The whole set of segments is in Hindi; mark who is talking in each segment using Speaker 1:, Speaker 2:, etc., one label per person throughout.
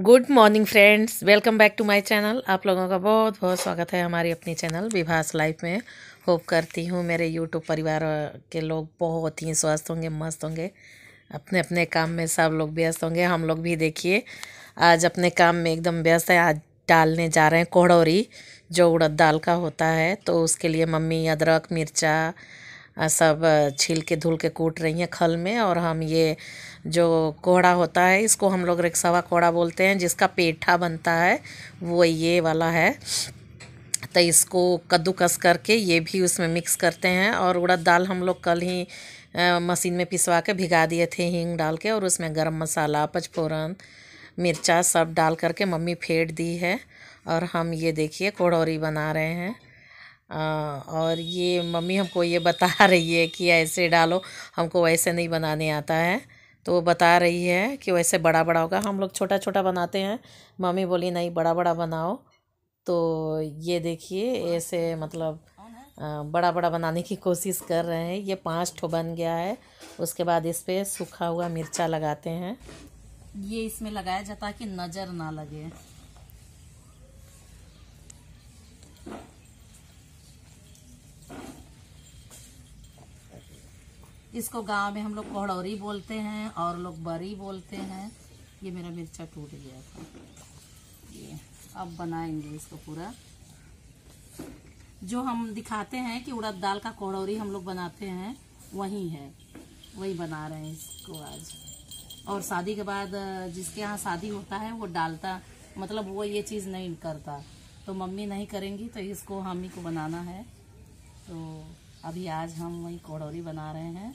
Speaker 1: Good morning friends, welcome back to my channel. आप लोगों का बहुत बहुत स्वागत है हमारी अपनी चैनल विभास लाइफ में। होप करती हूँ मेरे यूट्यूब परिवार के लोग बहुत ही स्वस्थ होंगे, मस्त होंगे, अपने अपने काम में सब लोग व्यस्त होंगे। हम लोग भी देखिए आज अपने काम में एकदम व्यस्त है। आज डालने जा रहे हैं कोहड़ौरी, जो उड़द दाल का होता है। तो उसके लिए मम्मी अदरक मिर्चा सब छील के धुल के कूट रही हैं खल में। और हम ये जो कोहड़ा होता है इसको हम लोग रेक्सावा कोहड़ा बोलते हैं, जिसका पेठा बनता है वो ये वाला है। तो इसको कद्दूकस करके ये भी उसमें मिक्स करते हैं। और उड़द दाल हम लोग कल ही मशीन में पिसवा के भिगा दिए थे हींग डाल के, और उसमें गरम मसाला पचफोरन मिर्चा सब डाल करके मम्मी फेंट दी है। और हम ये देखिए कोहड़ौरी बना रहे हैं। और ये मम्मी हमको ये बता रही है कि ऐसे डालो, हमको वैसे नहीं बनाने आता है। तो वो बता रही है कि वैसे बड़ा बड़ा होगा, हम लोग छोटा छोटा बनाते हैं। मम्मी बोली नहीं बड़ा बड़ा बनाओ। तो ये देखिए ऐसे मतलब बड़ा बड़ा बनाने की कोशिश कर रहे हैं। ये 5 ठो बन गया है। उसके बाद इस पर सूखा हुआ मिर्चा लगाते हैं। ये इसमें लगाया जाता है कि नज़र ना लगे। इसको गांव में हम लोग कोहड़ौरी बोलते हैं और लोग बरी बोलते हैं। ये मेरा मिर्चा टूट गया था। ये अब बनाएंगे इसको पूरा। जो हम दिखाते हैं कि उड़द दाल का कोहड़ौरी हम लोग बनाते हैं वही है, वही बना रहे हैं इसको आज। और शादी के बाद जिसके यहाँ शादी होता है वो डालता, मतलब वो ये चीज़ नहीं करता। तो मम्मी नहीं करेंगी तो इसको हम ही को बनाना है। तो अभी आज हम वही कोहड़ौरी बना रहे हैं।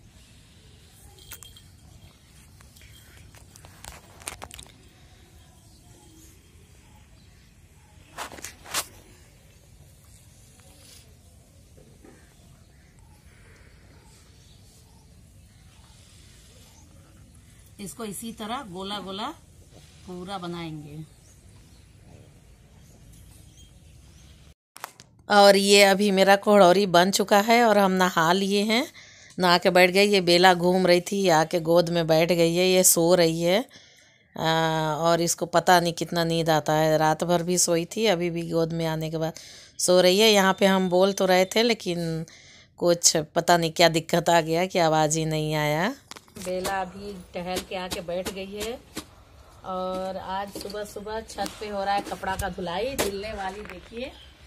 Speaker 1: इसको इसी तरह गोला गोला पूरा बनाएंगे। और ये अभी मेरा कोहड़ौरी बन चुका है और हम नहा लिए हैं। नहा के बैठ गई। ये बेला घूम रही थी, आके गोद में बैठ गई है। ये सो रही है। और इसको पता नहीं कितना नींद आता है। रात भर भी सोई थी, अभी भी गोद में आने के बाद सो रही है। यहाँ पे हम बोल तो रहे थे लेकिन कुछ पता नहीं क्या दिक्कत आ गया कि आवाज़ ही नहीं आया। बेला अभी टहल के आके बैठ गई है। और आज सुबह सुबह छत पे हो रहा है कपड़ा का धुलाई। धुलने वाली देखिए,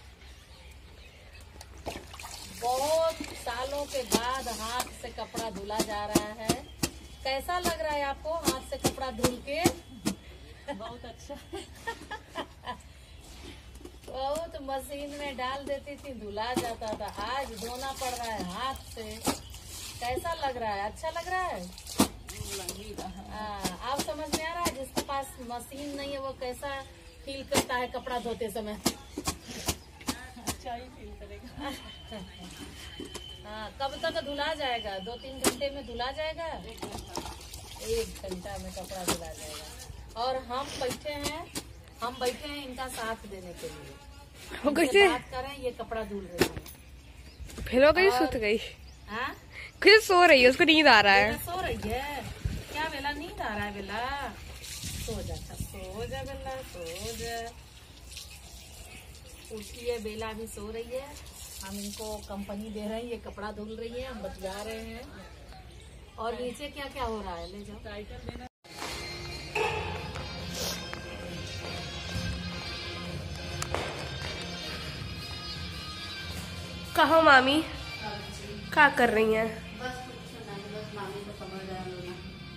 Speaker 1: बहुत सालों के बाद हाथ से कपड़ा धुला जा रहा है। कैसा लग रहा है आपको हाथ से कपड़ा धुल के? बहुत अच्छा। बहुत मशीन में डाल देती थी, धुला जाता था। आज धोना पड़ रहा है हाथ से। कैसा लग रहा है? अच्छा लग रहा है? आप समझ में आ रहा है? जिसके पास मशीन नहीं है वो कैसा फील करता है कपड़ा धोते समय? अच्छा ही फील करेगा। हाँ, कब तक धुला जाएगा? 2-3 घंटे में धुला जाएगा। 1 घंटा में कपड़ा धुला जाएगा। और हम बैठे हैं इनका साथ देने के लिए। कैसे बात करें, ये कपड़ा धुल रही है।
Speaker 2: फिर हो गई, सुत गई।
Speaker 1: हाँ,
Speaker 2: खुद सो रही है, उसको नींद आ रहा है।
Speaker 1: सो रही है क्या बेला? नींद आ रहा है बेला? सो जा, सो जा बेला, सो जा। उठिए, बेला भी सो रही है। हम इनको कंपनी दे रहे हैं। ये कपड़ा धुल रही है, हम बचा रहे हैं। और नीचे क्या क्या हो रहा है? ले जाओ टाइटल देना।
Speaker 2: कहो मामी क्या कर रही हैं?
Speaker 1: बस मामी को समझ रहे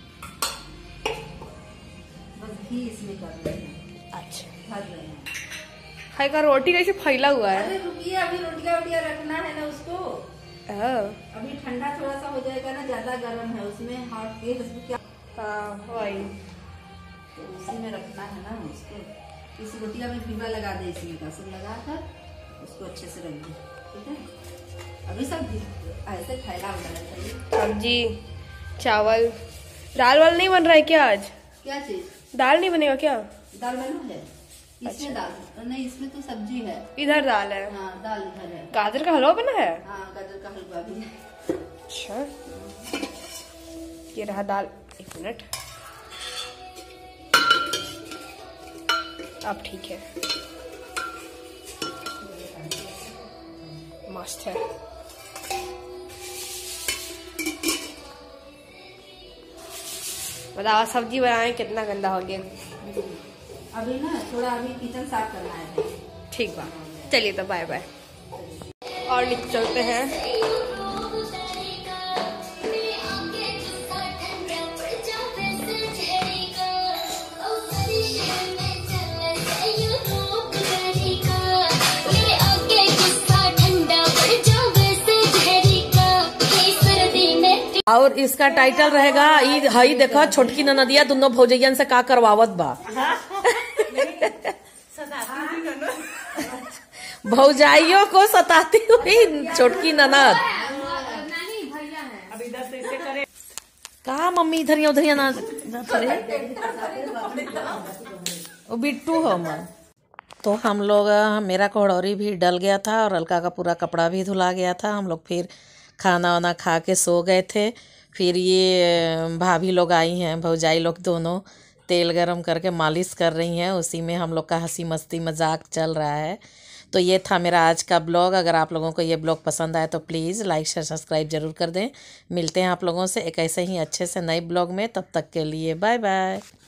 Speaker 1: बस घी इसमें कर रहे हैं। अच्छा, भर रहे हैं।
Speaker 2: हाय का रोटी कैसे फैला हुआ है?
Speaker 1: अरे रुकिए, अभी रोटियां रखना है ना उसको। अभी ठंडा थोड़ा सा हो जाएगा ना, ज्यादा गर्म है उसमें हॉट गैस क्या।
Speaker 2: वही
Speaker 1: तो उसी में रखना है ना उसको। इस रोटियां में पीवा लगा दे, इसमें का सब लगा कर उसको अच्छे से रख दे। ठीक है, अभी सब ऐसे फैला हुआ है।
Speaker 2: सब्जी चावल दाल वाल नहीं बन रहा है क्या आज?
Speaker 1: क्या चीज?
Speaker 2: दाल नहीं बनेगा क्या?
Speaker 1: दाल बना है इसमें। दाल नहीं, इसमें तो सब्जी है।
Speaker 2: इधर दाल है।
Speaker 1: हाँ, दाल इधर है।
Speaker 2: गाजर का हलवा बना है?
Speaker 1: हाँ, गाजर का हलवा भी है।
Speaker 2: अच्छा, ये रहा दाल। 1 मिनट। अब ठीक है, मस्त है। बताओ सब्जी बनाए कितना गंदा हो गया।
Speaker 3: अभी ना थोड़ा अभी किचन साफ करना है।
Speaker 2: ठीक बा, चलिए तो बाय बाय। और नीचे चलते हैं।
Speaker 1: और इसका टाइटल रहेगा ई हई देखो छोटकी ननदिया दोनों भौजैयन से का करवावत बा। भौजाइयों को सताती हुई छोटकी ननद। कहा मम्मी इधर उधर ना वो बिट्टू हो मैं। तो हम लोग मेरा कोहड़ौरी भी डल गया था और अलका का पूरा कपड़ा भी धुला गया था। हम लोग फिर खाना वाना खा के सो गए थे। फिर ये भाभी लोग आई हैं, भौजाई लोग दोनों तेल गरम करके मालिश कर रही हैं। उसी में हम लोग का हंसी मस्ती मजाक चल रहा है। तो ये था मेरा आज का ब्लॉग। अगर आप लोगों को ये ब्लॉग पसंद आए तो प्लीज़ लाइक शेयर सब्सक्राइब जरूर कर दें। मिलते हैं आप लोगों से एक ऐसे ही अच्छे से नए ब्लॉग में। तब तक के लिए बाय बाय।